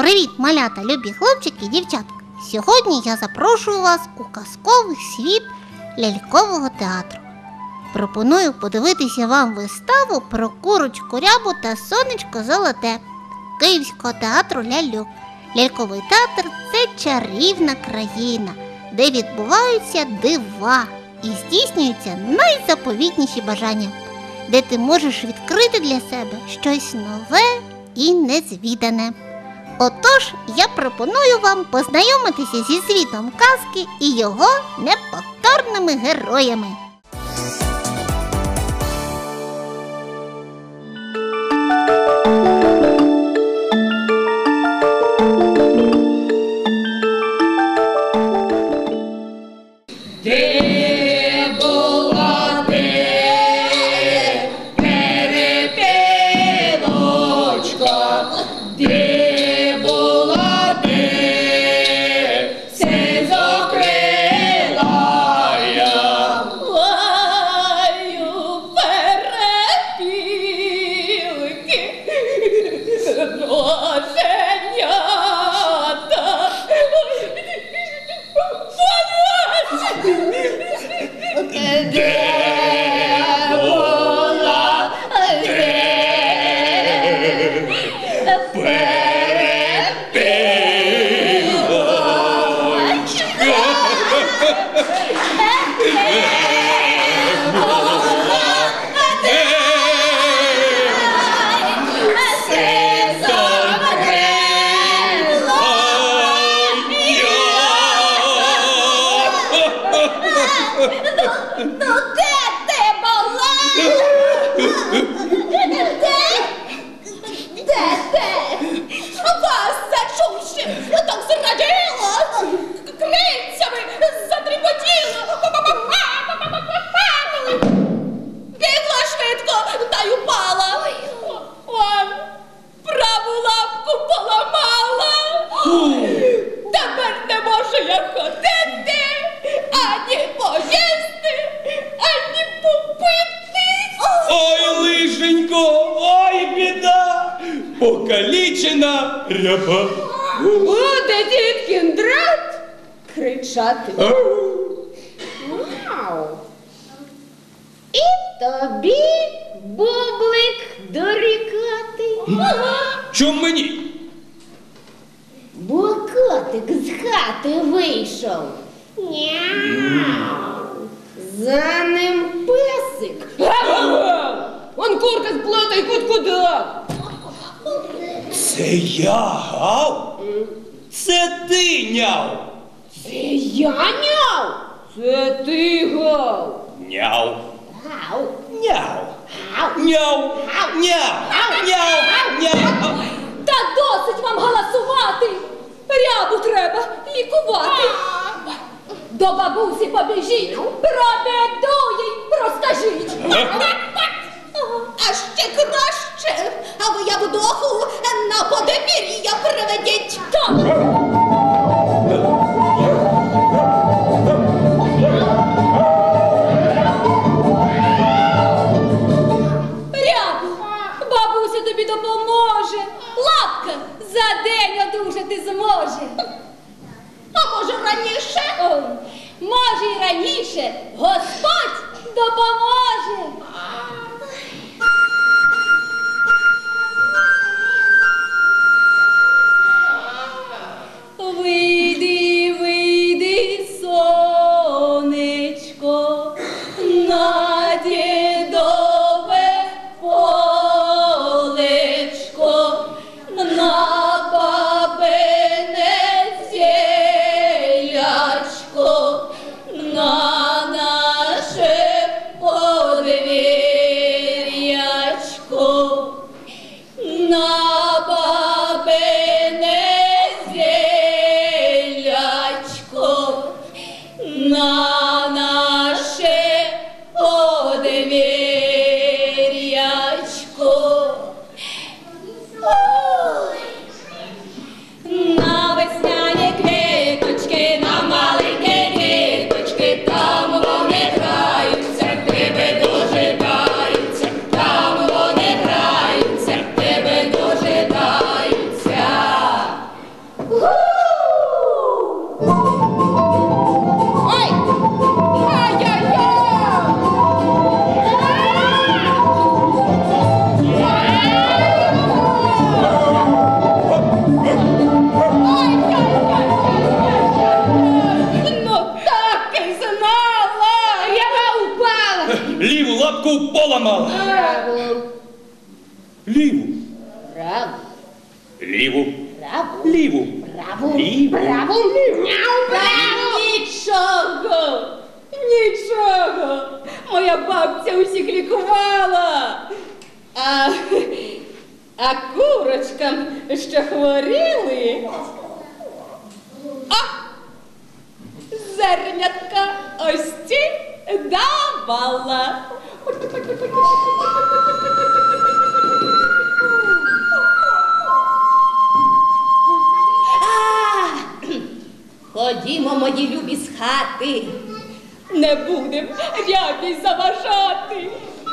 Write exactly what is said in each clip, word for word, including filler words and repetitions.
Привіт, малята, любі хлопчики і дівчатка! Сьогодні я запрошую вас у казковий світ лялькового театру. Пропоную подивитися вам виставу про курочку Рябу та сонечко Золоте Київського театру ляльок. Ляльковий театр – це чарівна країна, де відбуваються дива і здійснюються найзаповітніші бажання, де ти можеш відкрити для себе щось нове і незвідане. Отож, я пропоную вам познайомитися зі світом казки і його неповторними героями. Ну де ти була? Де? Де ти? Вас зачувши, так зраділа, крильцями затріпотіла. Бігла швидко, та й упала. Он праву лапку поламала. Тепер не можу я ходити, ані поїсти, ані попити. Ой, лишенько, ой, біда, покалічена Ряба. Буде діткін драт кричати. Вау! І тобі, бублик, дорікати. Чом мені? Бо котик з хати вийшов. Няу. За ним песик. Он курка з плота й кут куди. Це я гав? Це ти няв? Це я няв? Це ти гав. Няв. Гав. Няв. Гав. Няв. Гав. Няв. Гав. Няв. Няв. Та досить вам галасувати. Рябу треба лікувати. До бабусі побіжіть, про біду їй розкажіть. А ще краще, а ви Явдоху на подвір'я приведіть. Так. Рябу, бабуся тобі допоможе. Лапка за день одужати зможе. А може раніше? О, може і раніше. Господь допоможе. Вийди, вийди, сонечко, на дідове полечко, на бабине зілячко, на наше подвір'я. Ліву. Праву. Ліву. Праву. Ліву. Праву. Мяу, праву. Нічого, нічого. Моя бабця усіх лікувала. А, а курочкам, що хворіли, а, зернятка ось ці давала. А, ходімо, мої любі, з хати. Не будем рябі заважати.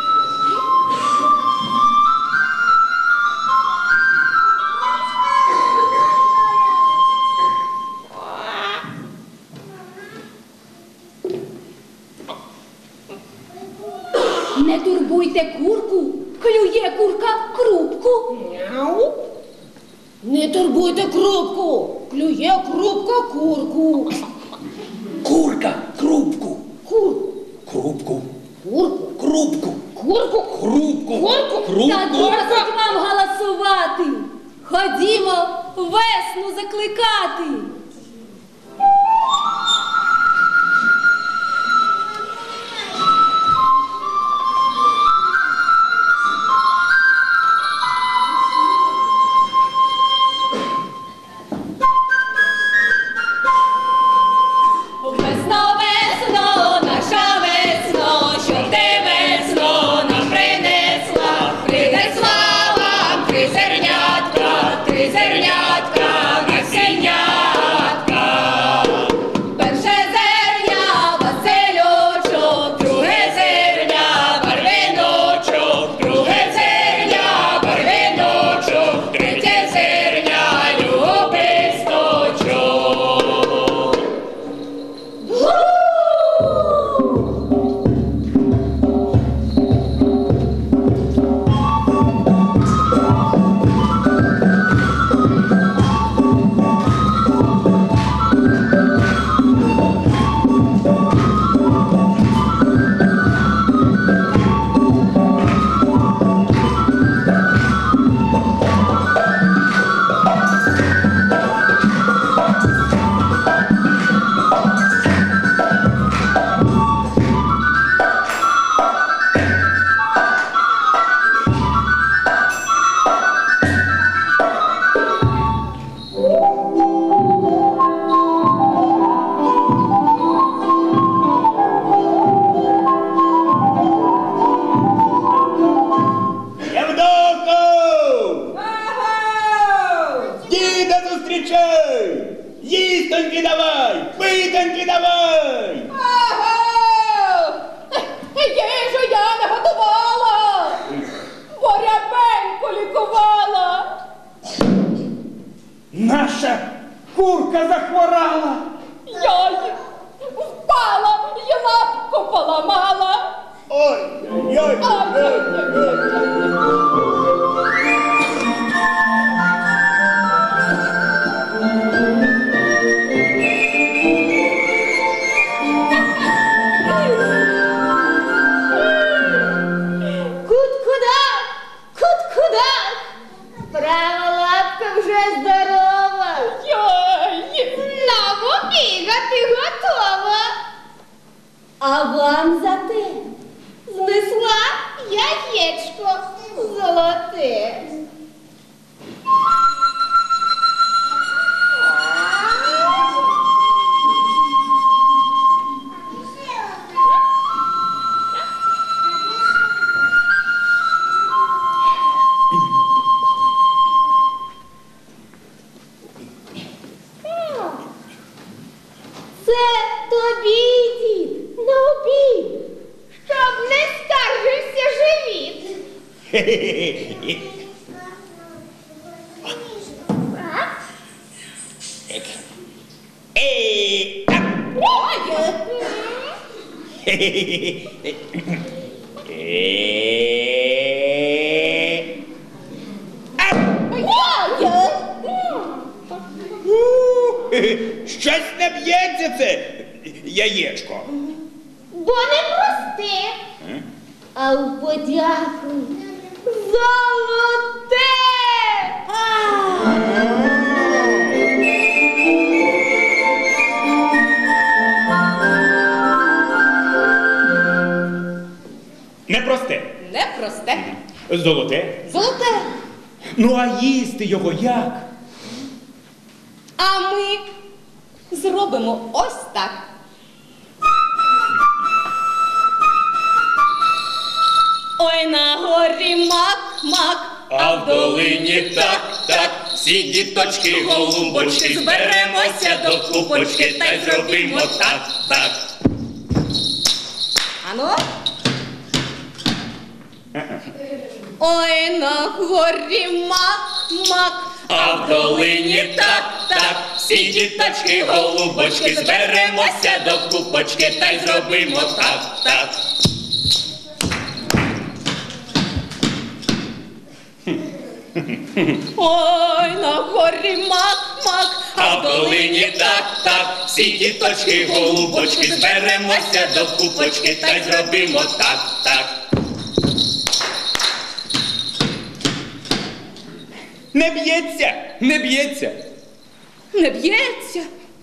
Не турбуйте курку, клює курка крупку. Мяу. Не турбуйте крупку. Клює крупка курку. Курка. Крупку. Курку. Крупку. Курку. Крупку. Курку. Крупку. Курку. Крупку. Та досить вам галасувати. Ходімо весну закликати. Весно, весно, наша весно, що ти весно нам принесла, принесла вам три зернятка, три зернятка, насіннятка. Перше зерня Васильочок, друге зерня Барвиночок, друге зерня Барвиночок, третє зерня Любисточок. Явдоку! Діда зустрічай! Їстоньки давай! Питоньки давай! Ага! Їжу я не готувала, бо рябеньку лікувала. Наша курка захворала! Я й впала і лапку поламала. Ой-ой-ой! Кут-кудак, кут-кудак. Права лапка вже здорова. Йой! Нам бігати готова. А вам за те знесла яєчко золоте. Це тобі, дід, на обід, щоб не скаржився живіт. Ей! Щось не б'ється це яєчко. Бо не просте, а у подяку золоте. А! Золоте. Золоте. Ну а їсти його як? А ми зробимо ось так. Ой, на горі мак, мак, А в долині так, так, всі діточки, голубочки, зберемося до купочки та й зробимо так, так. Ану. Ой, на горі мак, мак, А в долині так, так, всі діточки, голубочки, зберемося до купочки та й зробимо так, так. ой, на горі мак, мак, А в долині так, так, всі діточки, голубочки, зберемося до купочки та й зробимо так, так. Не б'ється, не б'ється. не б'ється.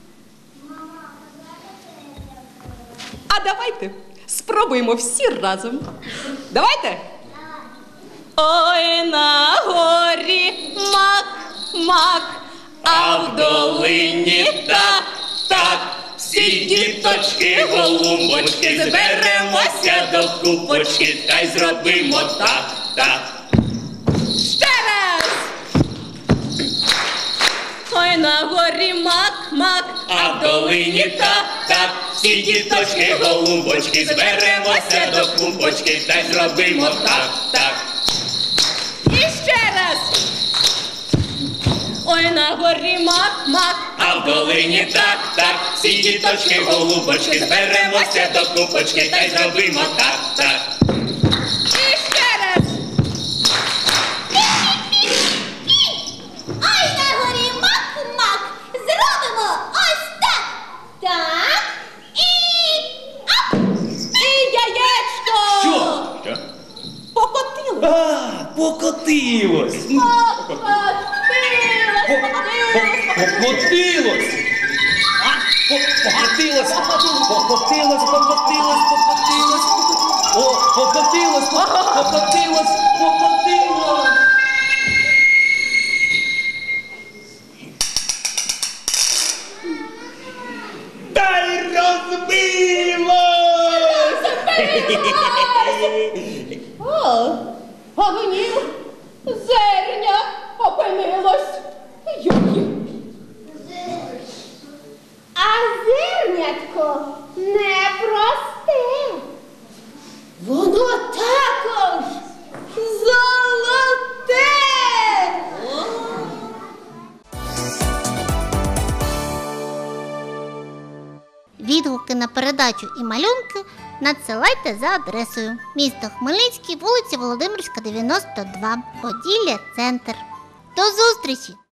А давайте спробуємо всі разом. Давайте. Ой, на горі мак, мак, А в долині так, так, всі діточки, голубочки, зберемося до купочки та й зробимо так, так. ще раз. Ой, на горі мак, мак, А в долині так, так, всі діточки, голубочки, зберемося до купочки та й зробимо так, так. і ще раз. Ой, на горі мак, мак, А в долині так, так, всі діточки, голубочки, зберемося до купочки та й зробимо так, так. і ще раз. Ой, на горі мак-мак, зробимо ось так. Так, і ап! І яєчко. Що? Що? Покотилось. А, покотилось. Покотилось. Покотилось. По- Покотилось. Покотилось, покотилось, покотилось. О, покотилось, по- покотилось, покотилось. Та й розбилось! О, а мені зерня опинилось. Юхі. А зернятко непросте. Воно також золоте. Відгуки на передачу і малюнки надсилайте за адресою: місто Хмельницький, вулиця Володимирська, дев'яносто два, Поділля, центр. До зустрічі!